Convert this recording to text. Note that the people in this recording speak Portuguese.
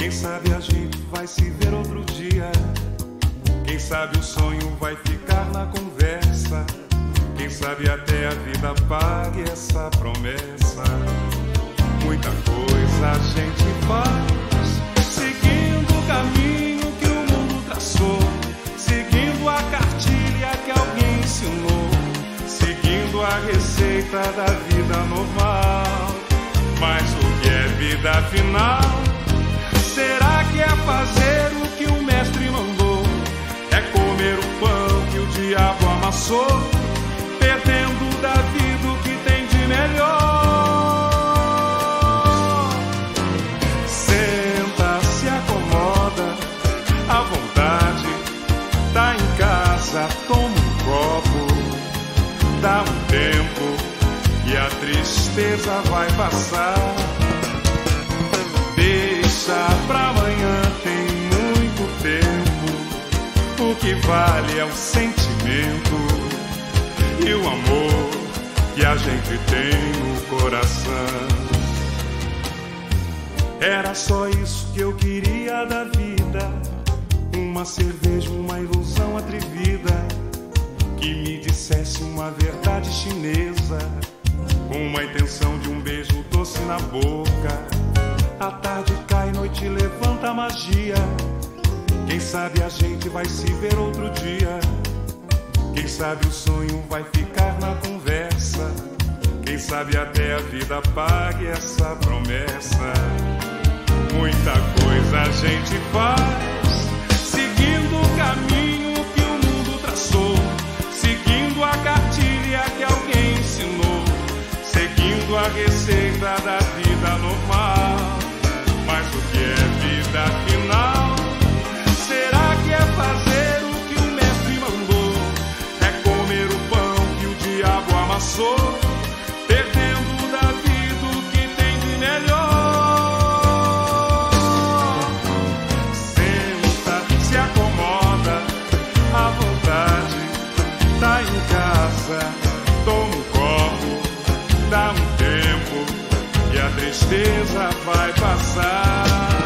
Quem sabe a gente vai se ver outro dia. Quem sabe o sonho vai ficar na conversa. Quem sabe até a vida pague essa promessa. Muita coisa a gente faz, seguindo o caminho que o mundo traçou, seguindo a cartilha que alguém ensinou, seguindo a receita da vida normal. Mas o que é vida afinal? Será que é fazer o que o mestre mandou? É comer o pão que o diabo amassou, perdendo da vida o que tem de melhor. Senta, se acomoda, à vontade, tá em casa, toma um copo, dá um tempo e a tristeza vai passar. Deixa pra amanhã, tem muito tempo. O que vale é o sentimento e o amor que a gente tem no coração. Era só isso que eu queria da vida, uma cerveja, uma ilusão atrevida, que me dissesse uma verdade chinesa, com uma intenção de um beijo doce na boca. A tarde cai, noite levanta a magia. Quem sabe a gente vai se ver outro dia. Quem sabe o sonho vai ficar na conversa. Quem sabe até a vida pague essa promessa. Muita coisa a gente faz, seguindo o caminho que o mundo traçou, seguindo a cartilha que alguém ensinou, seguindo a receita da vida normal. Mas o que é vida afinal? Será que é fazer o que o mestre mandou? É comer o pão que o diabo amassou, perdendo da vida o que tem de melhor. Senta, se acomoda, à vontade, tá em casa, toma um copo, dá um tempo e a tristeza vai passar.